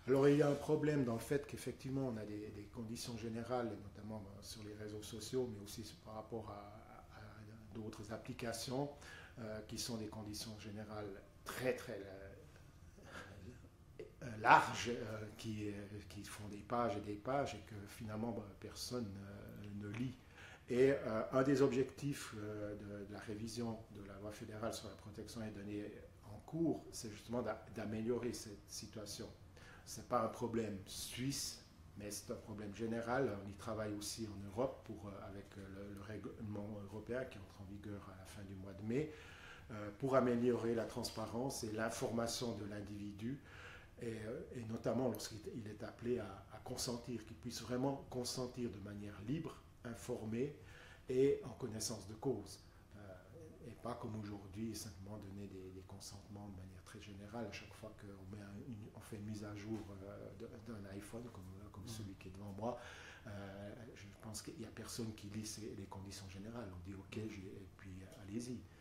Alors il y a un problème dans le fait qu'effectivement on a des conditions générales, et notamment sur les réseaux sociaux, mais aussi par rapport à d'autres applications qui sont des conditions générales très très larges, qui font des pages et des pages et que finalement personne ne lit. Et un des objectifs de la révision de la loi fédérale sur la protection des données en cours, c'est justement d'améliorer cette situation. Ce n'est pas un problème suisse, mais c'est un problème général. On y travaille aussi en Europe avec le règlement européen qui entre en vigueur à la fin du mois de mai, pour améliorer la transparence et l'information de l'individu, et notamment lorsqu'il est appelé à consentir, qu'il puisse vraiment consentir de manière libre, informée et en connaissance de cause. Et pas comme aujourd'hui, simplement donner des consentements de manière très générale à chaque fois on fait une mise à jour d'un iPhone, comme celui qui est devant moi. Je pense qu'il n'y a personne qui lit les conditions générales. On dit OK, et puis allez-y.